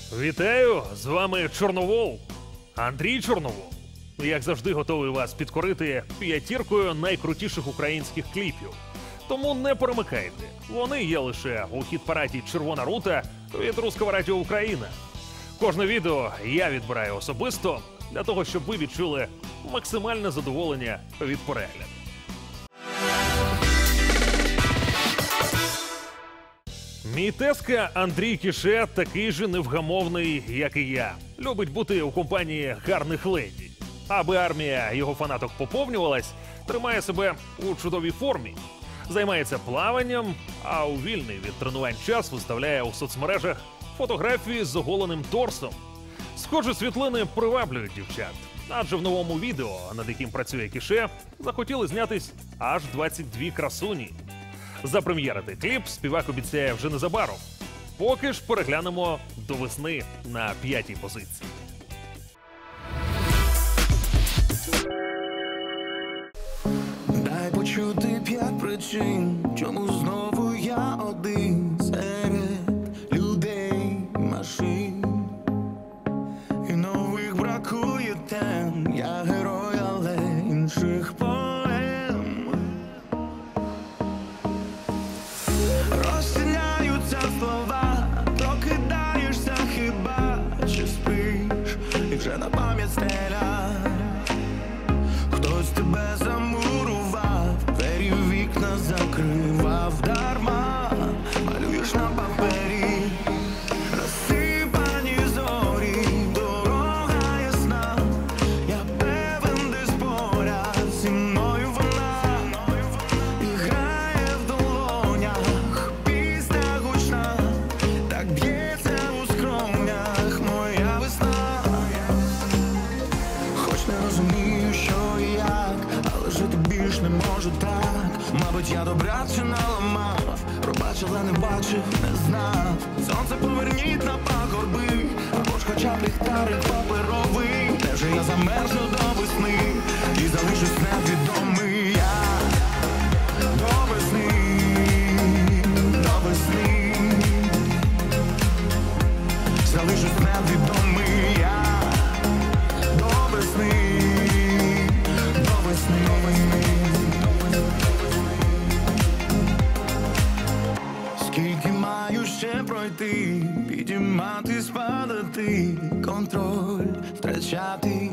Вітаю! З вами Чорновол. Андрій Чорновол. Як завжди, готовий вас підкорити п'ятіркою найкрутіших українських кліпів. Тому не перемикайте. Вони є лише у хіт-параді «Червона рута» від Руського радіо Україна. Кожне відео я відбираю особисто для того, щоб ви відчули максимальне задоволення від перегляду. Мій тезка Андрій Кіше такий же невгамовний, як і я. Любить бути у компанії гарних леді. Аби армія його фанаток поповнювалась, тримає себе у чудовій формі. Займається плаванням, а у вільний від тренувань час виставляє у соцмережах фотографії з оголеним торсом. Схожі світлини приваблюють дівчат. Адже в новому відео, над яким працює Кіше, захотіли знятись аж 22 красуні. Запрем'єрити кліп співак обіцяє вже незабаром. Поки ж переглянемо до весни на 5-й позиції. Дай почути 5 причин, чому знову я один серед людей, машин. І нових бракує тем, я герой, але інших поем. Розтіняються слова, прокидаєшся хіба, чи спиш, і вже на пам'ять стеля. Хтось тебе замурував, двері в вікна закривав дарма, малюєш на папері, розсипані зорі, дорога ясна, я певен, десь поряд зі мною вона, і грає в долонях, пісня гучна, так б'ється у скронях моя весна. Хоч не розумію, що і як, але жити більш не можу так. Мабуть, я добряче наламав, пробачив, але не бачив, не знав. Сонце поверніть на пагорби, або ж хоча б ліхтарик паперовий. Де вже я замерзну до весни і залишусь невідомий я. До весни, до весни, залишусь невідомий я. До весни, до весни, до весни. Скільки маю ще пройти, підійматись, падати, контроль втрачати.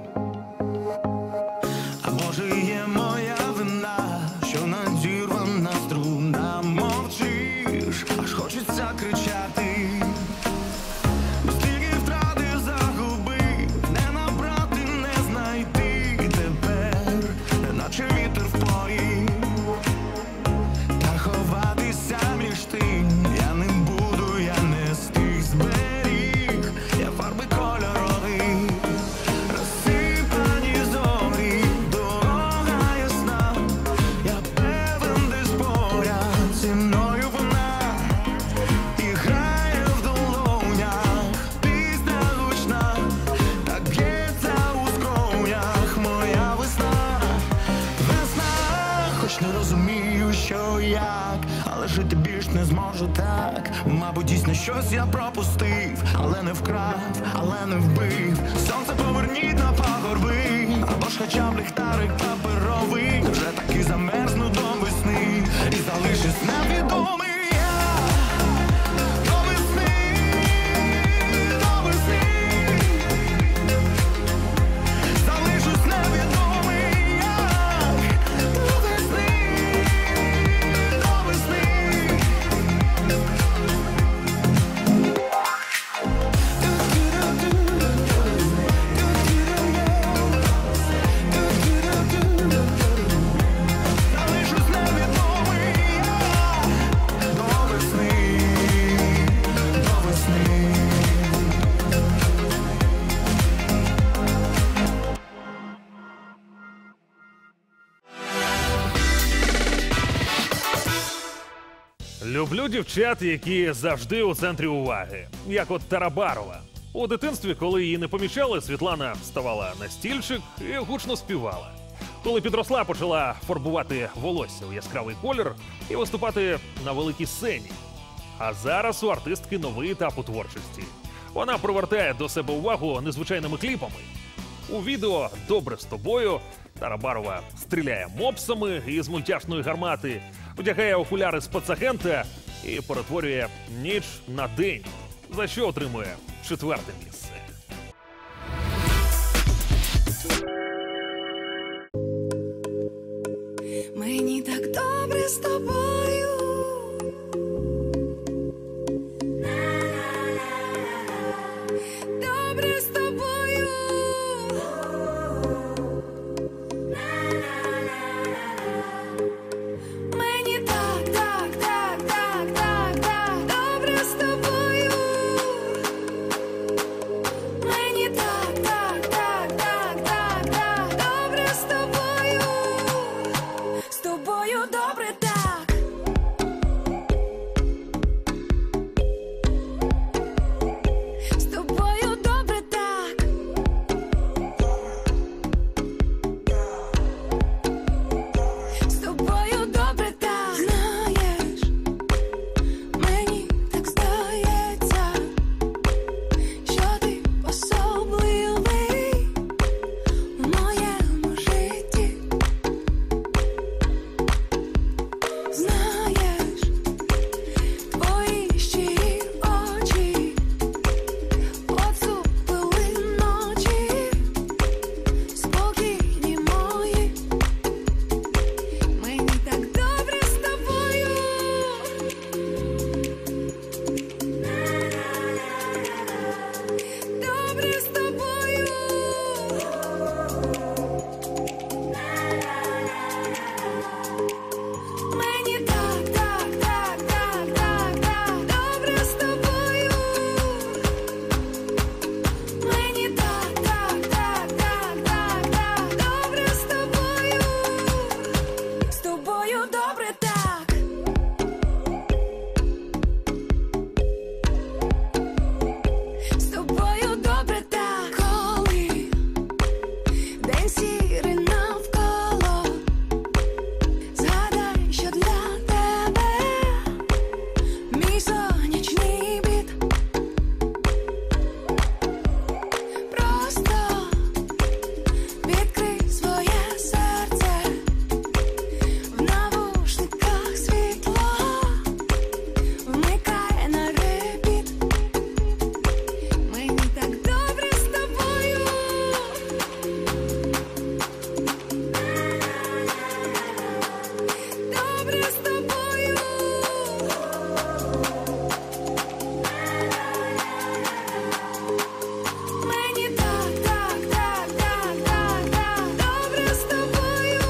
А може є моя вина, що надірвана струна, мовчиш, аж хочеться кричати. Стільки втрати загубив, не набрати, не знайти тепер, неначе вітер в порі. Та ховатися між тим я не буду, я не з тих зберіг, я фарби кольорові, розсипані зорі, дорога ясна, я певен, десь поряд зі мною вона, і грає в долонях, пісня гучна, так б'ється у скронях моя весна. Весна, хоч не розумію, що і як, але жити більш не зможу так. Мабуть, дійсно щось я пропустив, але не вкрав, але не вбив. Сонце поверніть на пагорби, або ж хоча б ліхтарик паперовий. Вже таки замерзну до весни і залишусь невідомий я. До весни, до весни, залишусь невідомий я. До весни, до весни. Залишусь невідомий я. До весни, до весни. Люблю дівчат, які завжди у центрі уваги. Як от Тарабарова. У дитинстві, коли її не помічали, Світлана ставала на стільчик і гучно співала. Коли підросла, почала фарбувати волосся у яскравий колір і виступати на великій сцені. А зараз у артистки новий етап у творчості. Вона привертає до себе увагу незвичайними кліпами. У відео «Добре з тобою» Тарабарова стріляє мопсами із мультяшної гармати, вдягає окуляри спецагента і перетворює ніч на день, за що отримує 4-те місце. Мені так добре з тобою. Добре з тобою. Мені так, так, так, так, так, так, добре з тобою. Мені так, так, так, так, так, так, добре з тобою. З тобою добре так. З тобою добре так. З тобою добре так. Знаєш, мені так здається, що ти особливий в моєму житті. Знаєш, твої щирі очі поцупили ночі, спокійні мої. Мені так добре з тобою. Добре з тобою. Мені так, так, так, так, так, так, добре з тобою. Мені так, так, так, так, так, так, добре з тобою. З тобою добре так. З тобою добре так. Коли день сірий навколо, згадай, що для тебе мій сонячний біт. Просто відкрий своє серце, в навушниках світло вмикай на репіт. Мені так добре з тобою. Добре з тобою. Мені так, так, так, так, так, так, добре з тобою.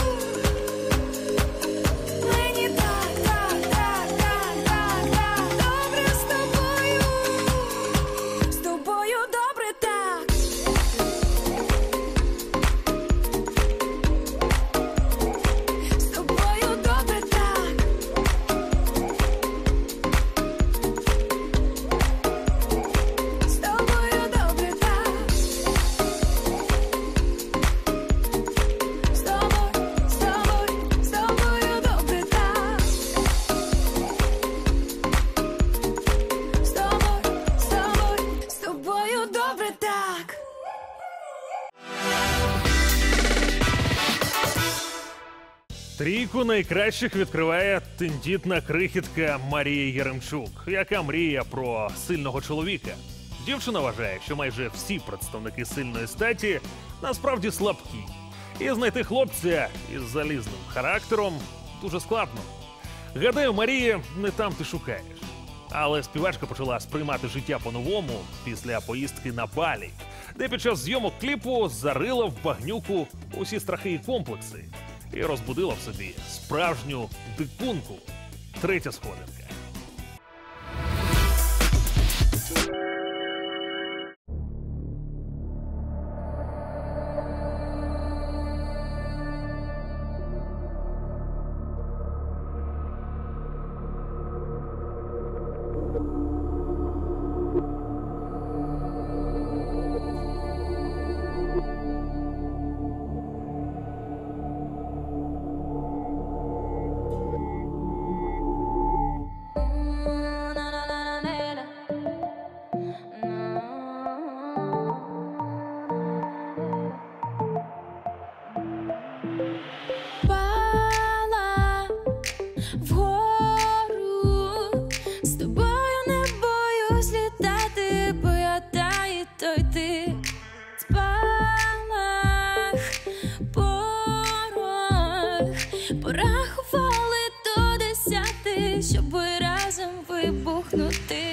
Мені так, так, так, так, так, так, добре з тобою. З тобою добре так. З тобою добре так. З тобою добре так. З тобою, з тобою, з тобою добре так. З тобою, з тобою, з тобою добре так. Трійку найкращих відкриває тендітна крихітка Марія Єремчук, яка мріє про сильного чоловіка. Дівчина вважає, що майже всі представники сильної статі насправді слабкі. І знайти хлопця із залізним характером дуже складно. Гадаю, Марії не там ти шукаєш. Але співачка почала сприймати життя по-новому після поїздки на Балі, де під час зйомок кліпу зарила в багнюку усі страхи і комплекси і розбудила в собі справжню дикунку. 3-я сходинка. той ти спалах, порох, порахували до 10, щоб разом вибухнути.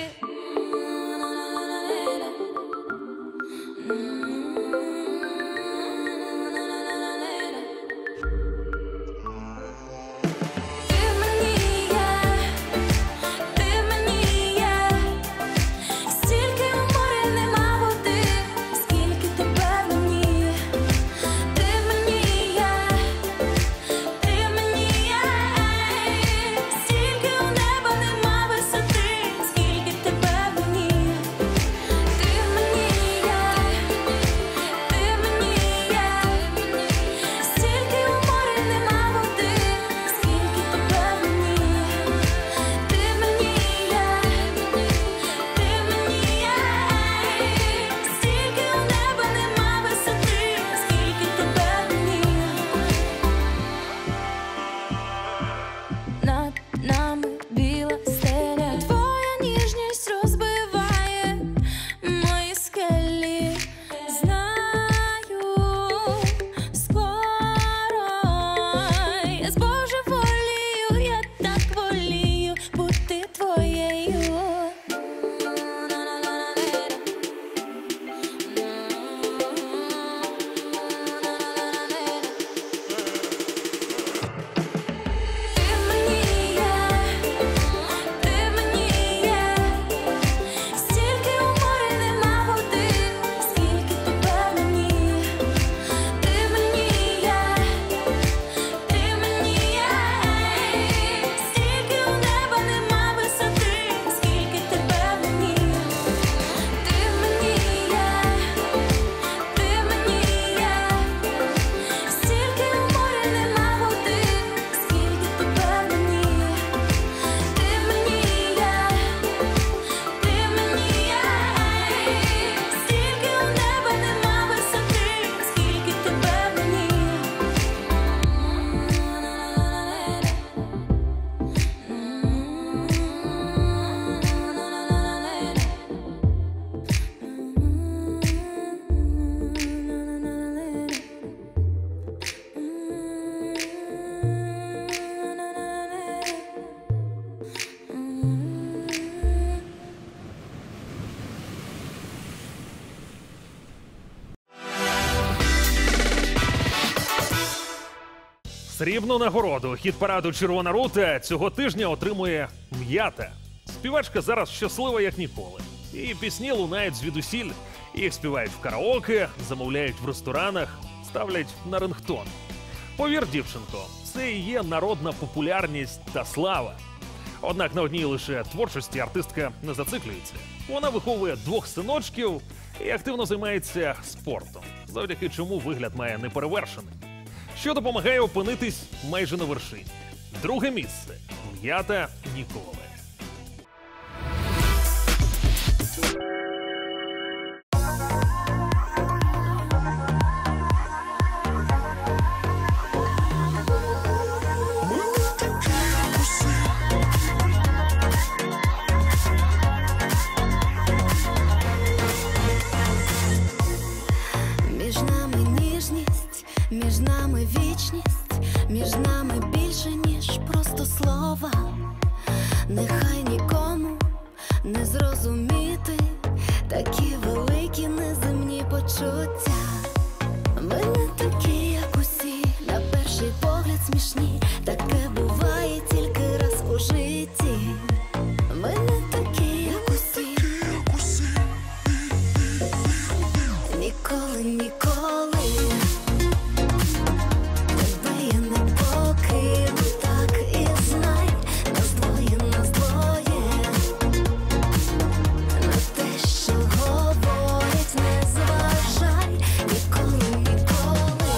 Срібну нагороду хіт-параду «Червона рута» цього тижня отримує М'ята. Співачка зараз щаслива як ніколи. Її пісні лунають звідусіль. Їх співають в караоке, замовляють в ресторанах, ставлять на рингтон. Повір, дівчинко, це і є народна популярність та слава. Однак на одній лише творчості артистка не зациклюється. Вона виховує 2 синочків і активно займається спортом, завдяки чому вигляд має неперевершений, що допомагає опинитись майже на вершині. Друге місце – М'ята ніколи. Між нами ніжність, між нами вічність, між нами більше, ніж просто слова. Нехай нікому не зрозуміти такі великі неземні почуття. Ми не такі, як усі, на перший погляд смішні. Таке буває тільки раз у житті. Ми не такі, як усі. Ніколи, ніколи тебе я не покину, так і знай. Нас двоє, на те, що говорять, не зважай. Ніколи, ніколи.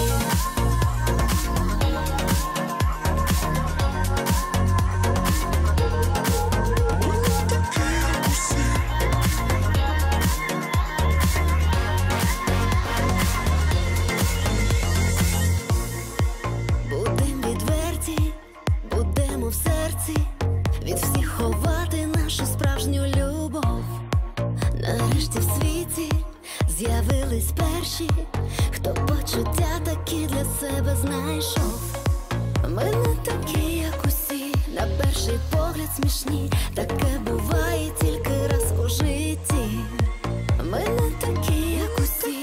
Будем відверті, будемо в серці від всіх ховати нашу справжню любов. Нарешті в світі З'явились перші, хто почуття такі для себе знайшов. Ми не такі, як усі, на перший погляд смішні. Таке буває тільки раз у житті. Ми не такі, як усі.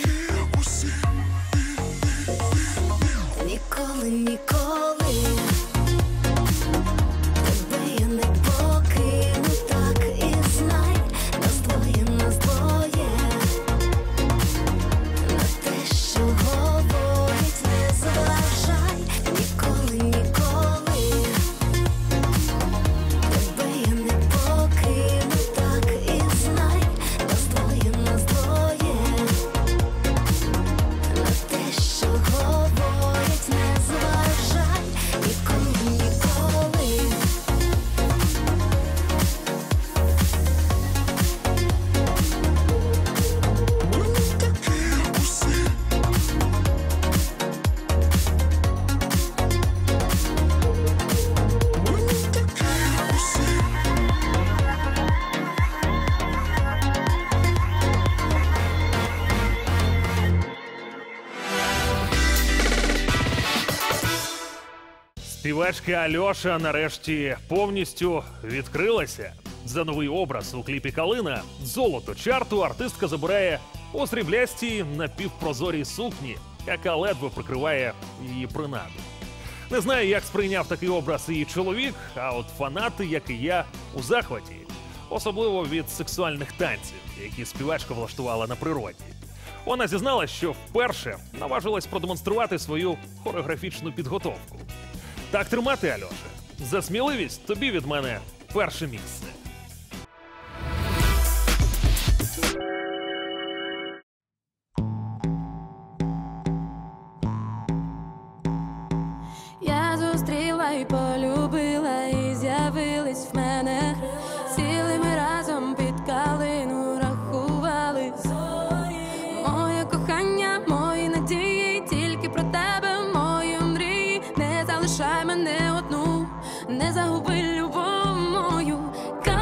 Ніколи, ніколи тебе я не покину, так і знай. Нас двоє, нас двоє. На те, що говорять, не зважай. Ніколи, ніколи тебе я не покину, так і знай. Нас двоє, нас двоє. На те, що говорять, не зважай. Ніколи, ніколи. Співачка Альоша нарешті повністю відкрилася. За новий образ у кліпі «Калина» золото чарту артистка забирає у сріблястій напівпрозорій сукні, яка ледве прикриває її принаду. Не знаю, як сприйняв такий образ її чоловік, а от фанати, як і я, у захваті. Особливо від сексуальних танців, які співачка влаштувала на природі. Вона зізналась, що вперше наважилась продемонструвати свою хореографічну підготовку. Так тримати, Альоша. За сміливість тобі від мене перше місце. Я зустріла і полюбила, і з'явились в мене. Сіли ми разом під калину, рахувались. Моє кохання, мої надії, тільки про тебе, мої мрії. Не залишай мене одну, не загуби любов мою.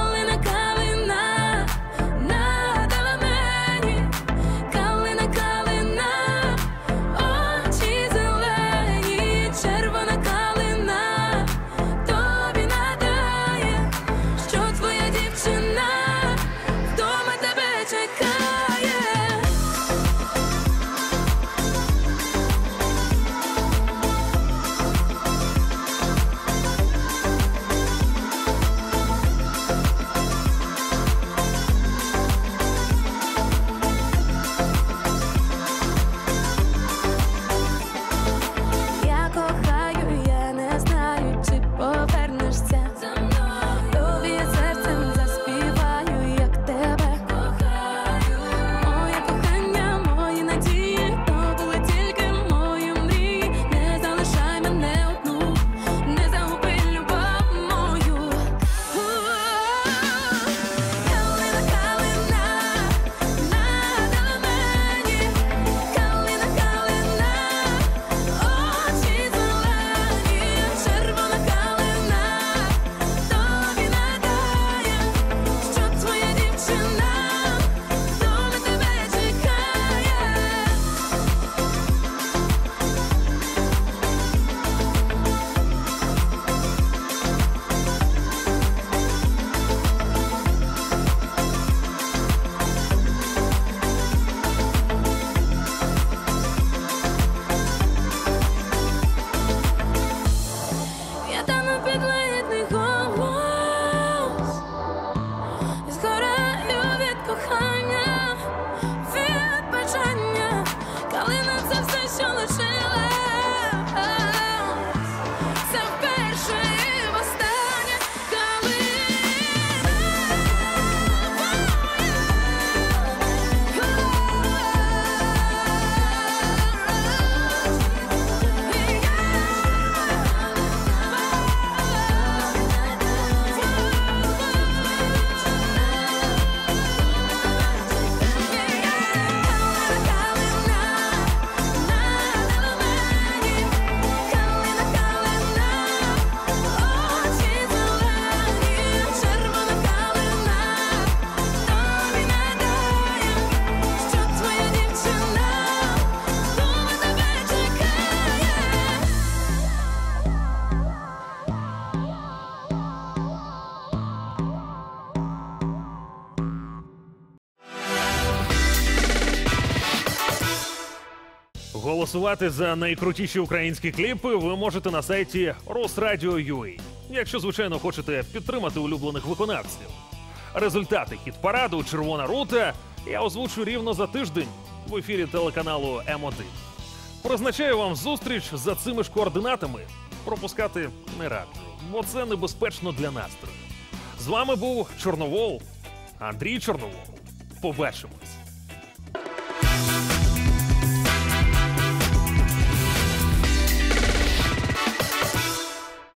Голосувати за найкрутіші українські кліпи ви можете на сайті Росрадіо.ua, якщо, звичайно, хочете підтримати улюблених виконавців. Результати хіт-параду «Червона рута» я озвучу рівно за тиждень в ефірі телеканалу М1. Призначаю вам зустріч за цими ж координатами. Пропускати не раджу, бо це небезпечно для настрою. З вами був Чорновол, Андрій Чорновол. Побачимось.